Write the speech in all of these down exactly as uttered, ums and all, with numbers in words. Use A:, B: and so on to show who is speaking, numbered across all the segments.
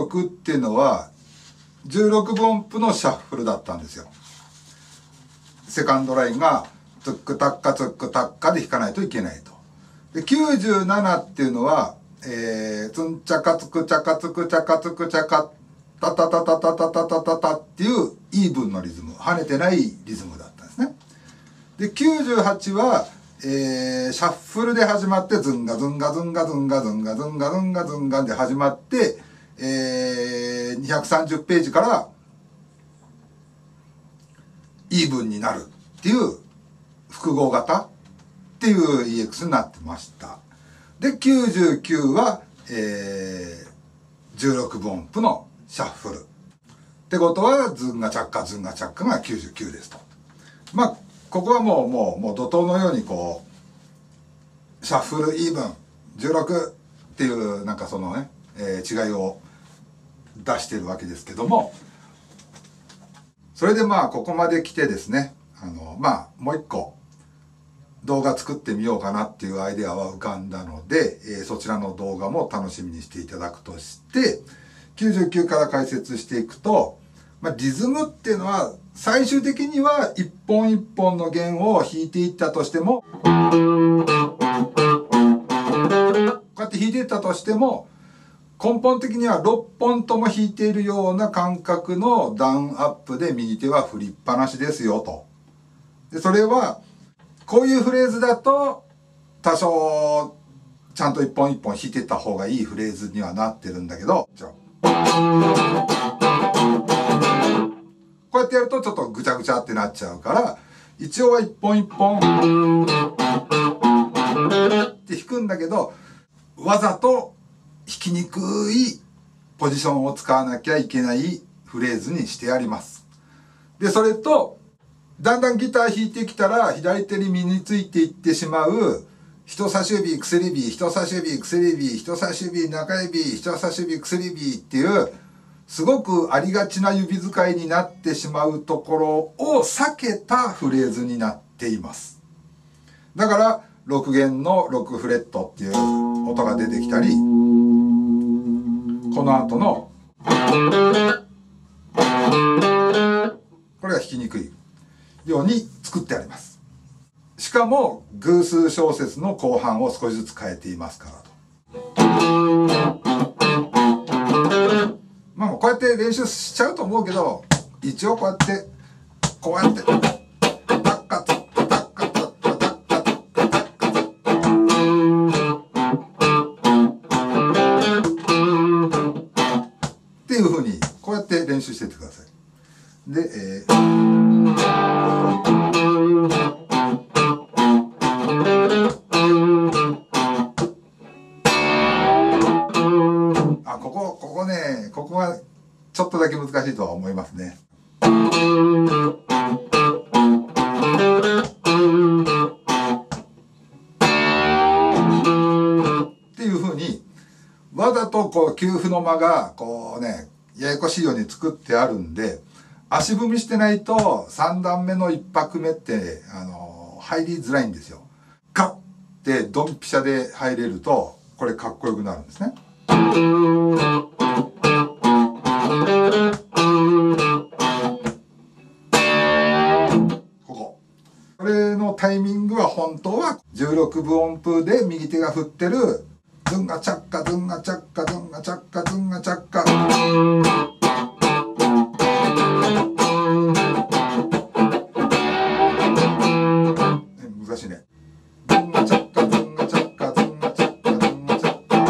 A: ろくっていうのはじゅうろくぶ音符のシャッフルだったんですよ。セカンドラインがツックタッカツックタッカで弾かないといけないと。できゅうじゅうななっていうのは、えー、ツンチャカツクチャカツクチャカツクチャカタタタタタタタタタタっていうイーブンのリズム、跳ねてないリズムだったんですね。できゅうじゅうはちは、えー、シャッフルで始まってズンガズンガズンガズンガズンガズンガズンガズンガで始まって、えー、にひゃくさんじゅうページからイーブンになるっていう複合型っていう イーエックス になってました。できゅうじゅうきゅうは、えー、じゅうろくぶ音符のシャッフルってことはズンガチャッカズンガチャッカがきゅうじゅうきゅうですと。まあここはもうもうもう怒涛のようにこうシャッフルイーブンじゅうろくっていうなんかそのね、えー、違いを出してるわけですけども、それでまあここまで来てですね、あのまあもう一個動画作ってみようかなっていうアイデアは浮かんだので、えー、そちらの動画も楽しみにしていただくとして、きゅうじゅうきゅうから解説していくと、まあ、リズムっていうのは最終的には一本一本の弦を弾いていったとしても、こうやって弾いていったとしても根本的にはろっぽんとも弾いているような感覚のダウンアップで右手は振りっぱなしですよと。でそれはこういうフレーズだと多少ちゃんと一本一本弾いていった方がいいフレーズにはなってるんだけど、こうやってやるとちょっとぐちゃぐちゃってなっちゃうから、一応は一本一本って弾くんだけど、わざと弾きにくいポジションを使わなきゃいけないフレーズにしてあります。でそれとだんだんギター弾いてきたら左手に身についていってしまう人差し指薬指人差し指薬指人差し指中指人差し指薬指っていうすごくありがちな指使いになってしまうところを避けたフレーズになっています。だからろく弦のろくフレットっていう音が出てきたり、この後のこれが弾きにくいように作ってあります。しかも偶数小節の後半を少しずつ変えていますからと。まあこうやって練習しちゃうと思うけど、一応こうやってこうやってタッカツッタッカツッタッカツッタッカツッっていうふうにこうやって練習していってください。で、えーあ、ここ、ここね、ここはちょっとだけ難しいとは思いますね。っていうふうに、わざとこう、休符の間が、こうね、ややこしいように作ってあるんで、足踏みしてないとさん段目のいち拍目って、あの、入りづらいんですよ。ガッてドンピシャで入れると、これかっこよくなるんですね。ここ。これのタイミングは本当はじゅうろくぶ音符で右手が振ってるズンガチャッカズンガチャッカズンガチャッカズンガチャッカ。難しいね。ズンガチャッカズンガチャッカズンガチャッカズンガチャッカ。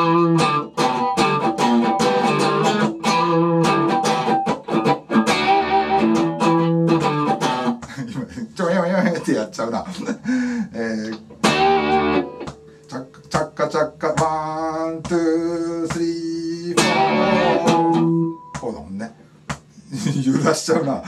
A: 今ちょやややってやっちゃうな。えー、チャッカチャッカチャッカワンツースリーフォー。こうだもんね。揺らしちゃうな。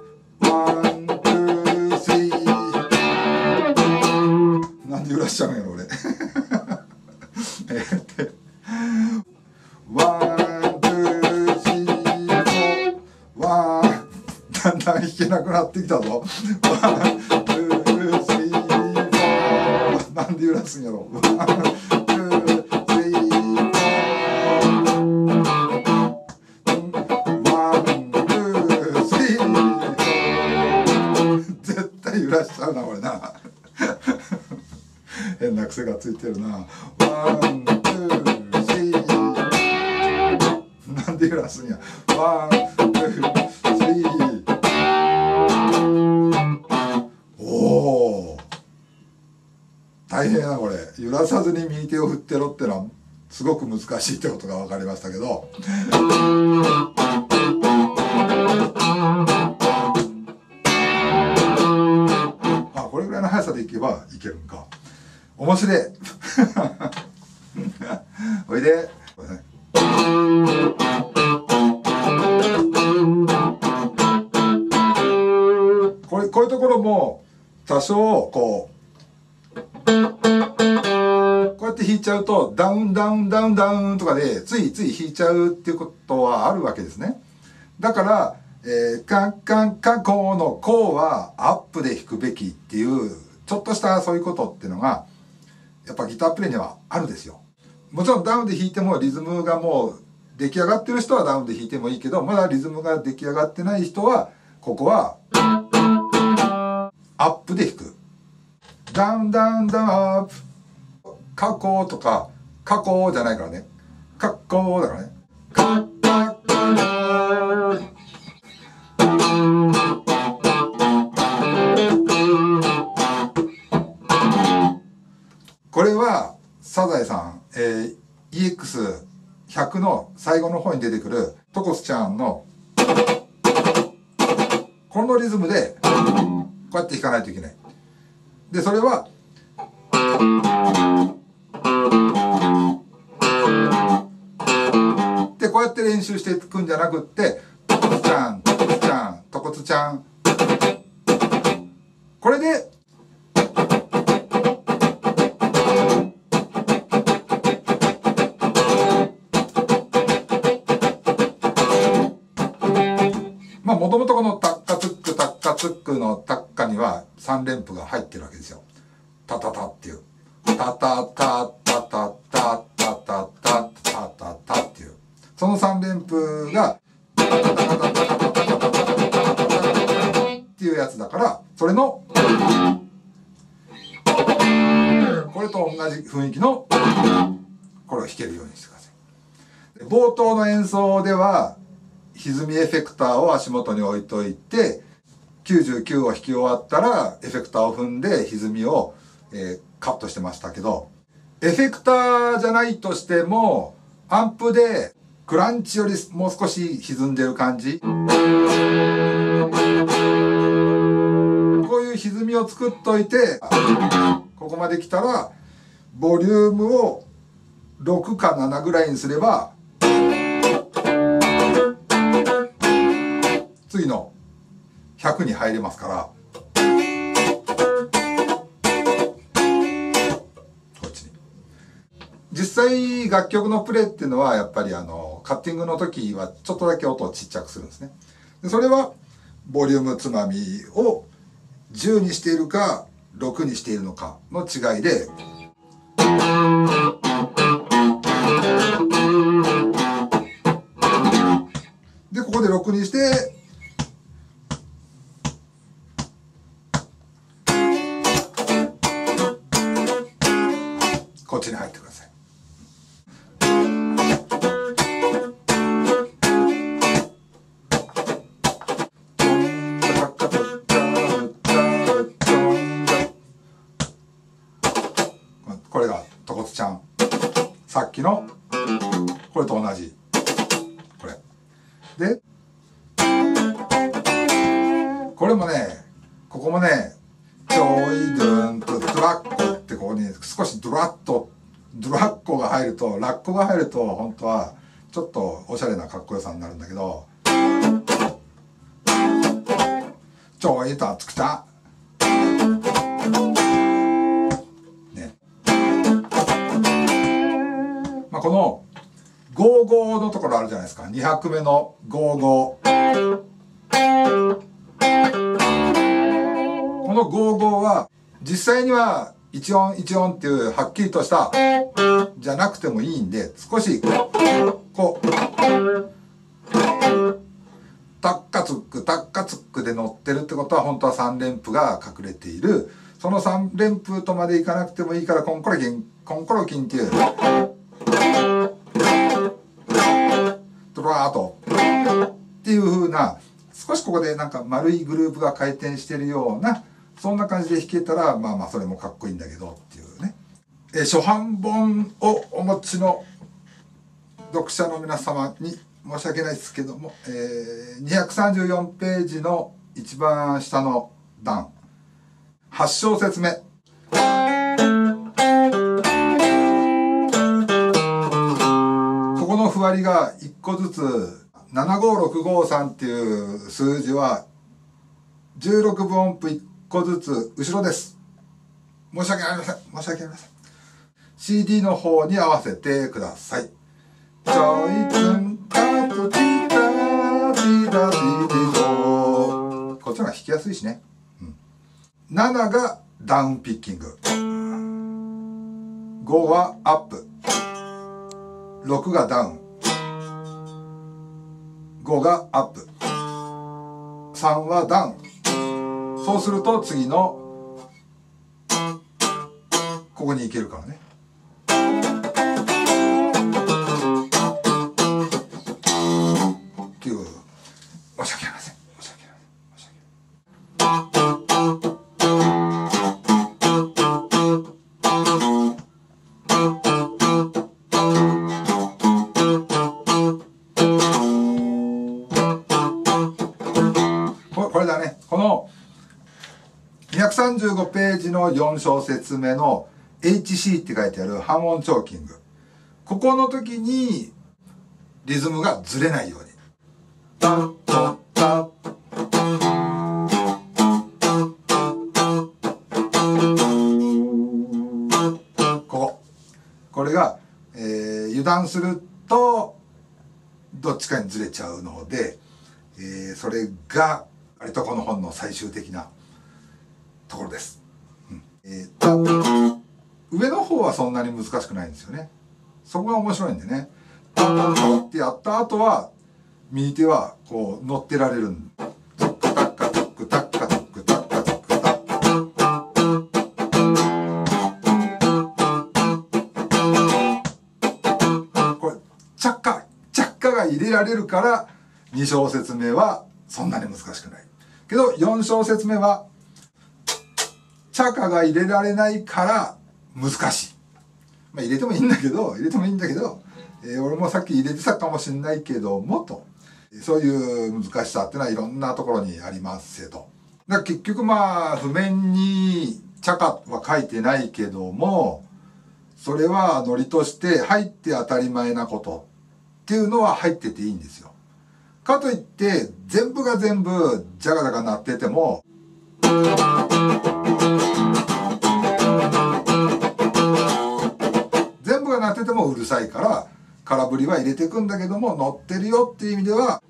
A: なんで揺らしちゃうんやろ俺。えってワンツースリーフォーワン。だんだん弾けなくなってきたぞ。ワンツースリーフォー。なんで揺らすんやろ。ワンツースリーフォー。 らしちゃうなこれな変な癖がついてるな。ワンツースリーなんで揺らすんや。ワンツースリー。おお大変なこれ。揺らさずに右手を振ってろってのはすごく難しいってことが分かりましたけど、あこれぐらいの速さでいけばいけるんか。面白いおいでこれね。これこういうところも多少こうこうやって弾いちゃうとダウンダウンダウンダウンとかでついつい弾いちゃうっていうことはあるわけですね。だから、えー、カンカンカンコーのコーはアップで弾くべきっていうちょっとしたそういうことっていうのがやっぱギタープレイにはあるんですよ。もちろんダウンで弾いてもリズムがもう出来上がってる人はダウンで弾いてもいいけど、まだリズムが出来上がってない人はここはアップで弾く。ダウンダウンダウンアップ。カコーとかカコーじゃないからね。カッコーだからね。カッカッカー。これはサザエさん、えー、イーエックスひゃく の最後の方に出てくるトコスちゃんのこのリズムでこうやって弾かないといけない。でそれはでこうやって練習していくんじゃなくってトコスちゃんトコスちゃんトコスちゃんこれでまあもともとこのタッカツックタッカツックのタッカにはさん連符が入ってるわけですよ。タタタっていうタタタタタタタタタタタタっていうそのさん連符がっていうやつだからそれのこれと同じ雰囲気のこれを弾けるようにしてください。冒頭の演奏では歪みエフェクターを足元に置いといてきゅうじゅうきゅうを弾き終わったらエフェクターを踏んで歪みを、えー、カットしてましたけど、エフェクターじゃないとしてもアンプでクランチよりもう少し歪んでる感じ、こういう歪みを作っといてここまで来たらボリュームをろくかななぐらいにすれば次のひゃくに入れますから、こっちに実際楽曲のプレイっていうのはやっぱりあのカッティングの時はちょっとだけ音をちっちゃくするんですね。でそれはボリュームつまみをじゅうにしているかろくにしているのかの違いで、でここでろくにしてこっちに入ってください。これがトコツちゃん、さっきのこれと同じこれで、これもねここもねちょいドゥンとドラッコってここに少しドラッとドラッコが入るとラッコが入ると本当はちょっとおしゃれなかっこよさになるんだけど、ちょいとつくたね、まあこのゴーゴーのところあるじゃないですか。に拍目のゴーゴー、このゴーゴーは実際には一音一音っていうはっきりとしたじゃなくてもいいんで、少しこうタッカツックタッカツックで乗ってるってことは本当はさん連符が隠れている。そのさん連符とまでいかなくてもいいからコンコロキンコンコロキンっていうドラーっとっていう風な少しここでなんか丸いグループが回転してるようなそんな感じで弾けたらまあまあそれもかっこいいんだけどっていうね。え初版本をお持ちの読者の皆様に申し訳ないですけども、えー、にひゃくさんじゅうよんページの一番下の段はち小節目。ここの譜割りがいっこずつななごろくごさんっていう数字はじゅうろくぶ音符いっこずつ後ろです。申し訳ありません。申し訳ありません。シーディー の方に合わせてください。ちょいつんかとティタティタティティド。こっちの方が弾きやすいしね。うん、なながダウンピッキング。ごはアップ。ろくがダウン。ごがアップ。さんはダウン。そうすると次のここに行けるからね。っていう申し訳ありません。申し訳ありません。申し訳ありこれだね。このにひゃくさんじゅうごページのよん小節目の エイチシー って書いてある半音チョーキング。ここの時にリズムがずれないように。タッタッタッここ。これが、えー、油断するとどっちかにずれちゃうので、えー、それが割とこの本の最終的なところです。うんえー、上の方はそんなに難しくないんですよね。そこが面白いんでね。タッタッタってやった後は右手はこう乗ってられるんで。タッカタッカタックタッカタックタッカタックタッこれチャッカチャッカが入れられるからに小節目はそんなに難しくない。けどよん小節目はチャカが入れられないから難しい。まあ入れてもいいんだけど、入れてもいいんだけど、えー、俺もさっき入れてたかもしれないけどもと、そういう難しさっていうのはいろんなところにありますと。だから結局まあ譜面にチャカは書いてないけども、それはノリとして入って当たり前なことっていうのは入ってていいんですよ。かといって全部が全部ジャガジャガ鳴ってても全部が鳴っててもうるさいから空振りは入れていくんだけども、乗ってるよっていう意味では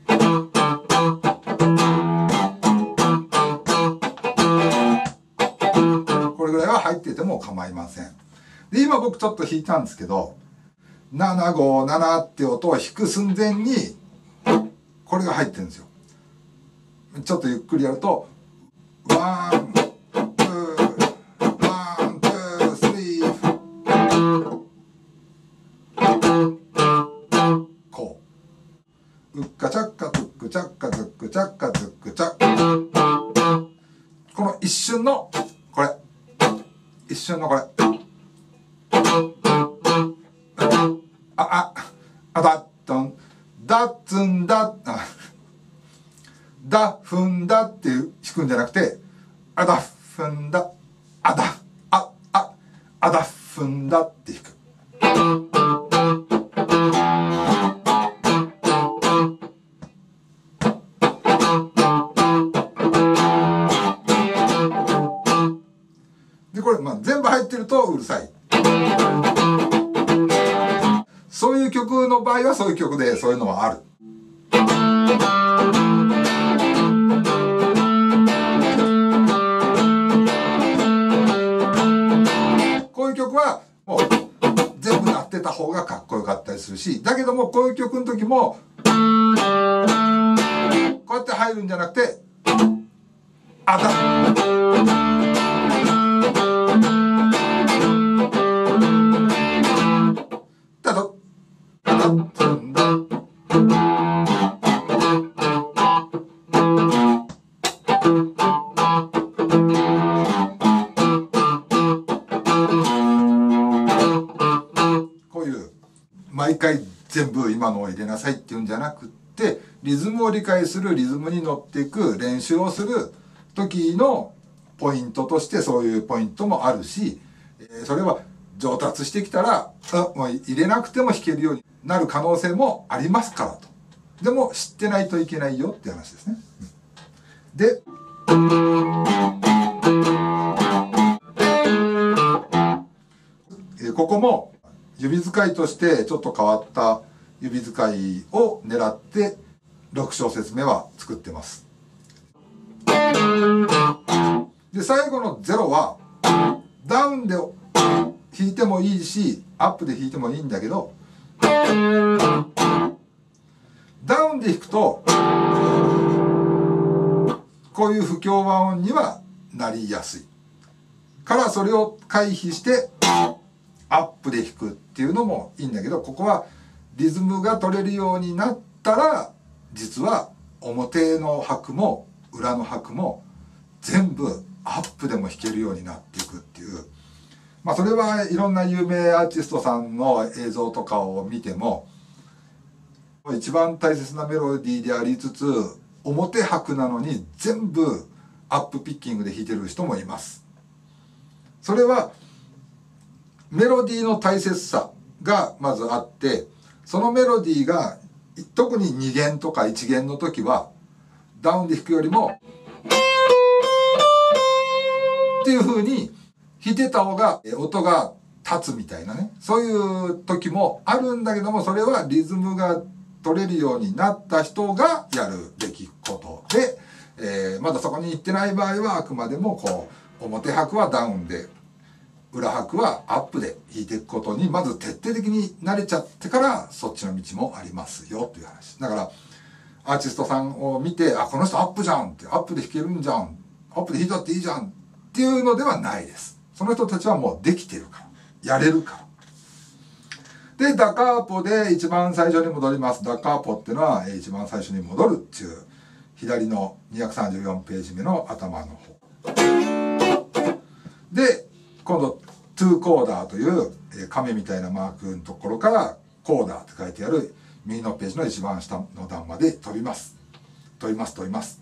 A: これぐらいは入ってても構いません。で今僕ちょっと弾いたんですけどななごななって音を弾く寸前にこれが入ってるんですよ。ちょっとゆっくりやるとワン、ツー、ワン、ツー、スリーこう。うっかちゃっかつっくちゃっかつっくちゃっかつっくちゃっこの一瞬のこれ。一瞬のこれ。あ、あ、あだっとん。だっつんだ、あ、だふんだっていう弾くんじゃなくて、あだふんだ、あだ、あ、あ、あだふんだって弾く。で、これ、まあ、全部入ってるとうるさい。そういう曲の場合はそういう曲でそういうのはある。こういう曲はもう全部鳴ってた方がかっこよかったりするし、だけどもこういう曲の時もこうやって入るんじゃなくて、あただとだとんだこういう毎回全部今のを入れなさいっていうんじゃなくって、リズムを理解する、リズムに乗っていく練習をする時のポイントとしてそういうポイントもあるし、それは上達してきたらあもう入れなくても弾けるようになる可能性もありますからと。でも知ってないといけないよって話ですね。でここも指使いとしてちょっと変わった指使いを狙ってろく小節目は作ってます。で最後のゼロはダウンで弾いてもいいしアップで弾いてもいいんだけど、ダウンで弾くとこういう不協和音にはなりやすいからそれを回避してアップで弾くっていうのもいいんだけど、ここはリズムが取れるようになったら実は表の拍も裏の拍も全部アップでも弾けるようになっていくっていう、まあそれはいろんな有名アーティストさんの映像とかを見ても一番大切なメロディーでありつつ表拍なのに全部アップピッキングで弾いてる人もいます。それはメロディーの大切さがまずあって、そのメロディーが特にに弦とかいち弦の時はダウンで弾くよりもっていう風に弾いてた方が音が立つみたいなね、そういう時もあるんだけども、それはリズムが取れるようになった人がやるべきことで、えー、まだそこに行ってない場合はあくまでもこう表拍はダウンで裏拍はアップで弾いていくことにまず徹底的に慣れちゃってからそっちの道もありますよという話だから、アーティストさんを見てあこの人アップじゃんってアップで弾けるんじゃんアップで弾いたっていいじゃんっていうのではないです。その人たちはもうできてるからやれるからで、ダカーポで一番最初に戻ります。ダカーポっていうのは一番最初に戻るっていう左のにひゃくさんじゅうよんページ目の頭の方で、今度トゥーコーダーという亀みたいなマークのところからコーダーって書いてある右のページの一番下の段まで飛びます飛びます飛びます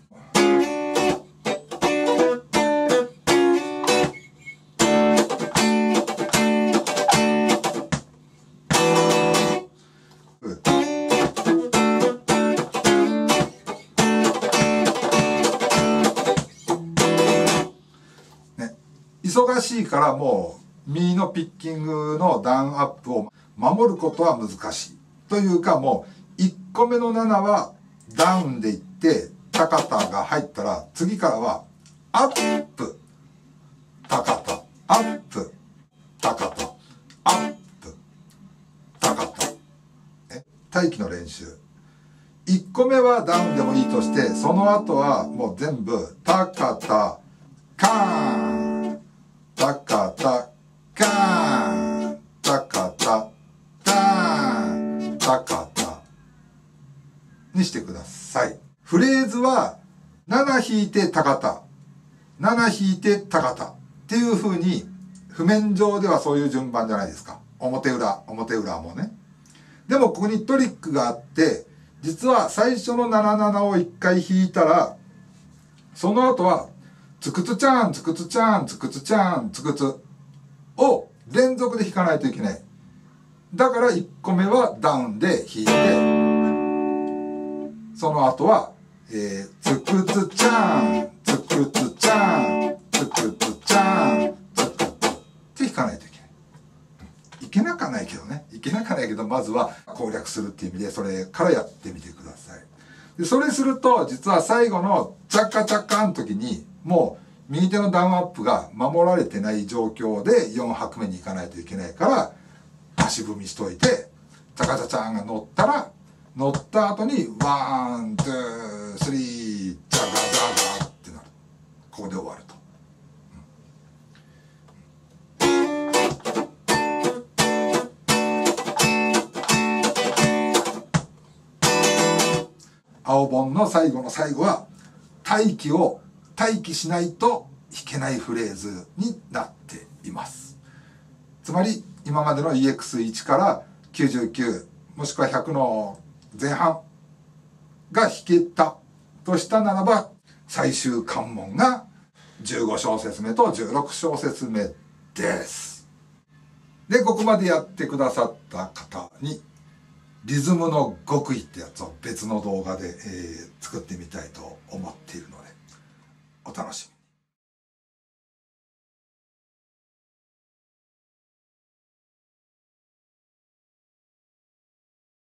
A: 忙しいからもう右のピッキングのダウンアップを守ることは難しいというか、もういっこめのななはダウンでいって高田が入ったら次からはアップ高田アップ高田アップ高田待機の練習。いっこめはダウンでもいいとして、その後はもう全部高田カーン高田カーン高田カーン高田にしてください。フレーズはなな弾いて高田なな弾いて高田っていう風に譜面上ではそういう順番じゃないですか。表裏表裏もね。でもここにトリックがあって、実は最初のななななをいっかい弾いたらその後はつくつちゃんつくつちゃんつくつちゃんつくつを連続で弾かないといけない。だからいっこめはダウンで弾いて、その後は、えー、つくつちゃんつくつちゃんつくつちゃんつくつって弾かないといけない。いけなかないけどねいけなかないけど、まずは攻略するっていう意味でそれからやってみてください。でそれすると実は最後のチャッカチャッカの時にもう右手のダウンアップが守られてない状況でよん拍目に行かないといけないから、足踏みしといてチャカチャチャンが乗ったら乗った後にワンツースリージャガジャガってなる。ここで終わると。青本の最後の最後は待機を待機しないと弾けないフレーズになっています。つまり今までの イーエックスワン からきゅうじゅうきゅうもしくはひゃくの前半が弾けたとしたならば、最終関門がじゅうご小節目とじゅうろく小節目です。でここまでやってくださった方にリズムの極意ってやつを別の動画で、えー、作ってみたいと思っているのでお楽しみに。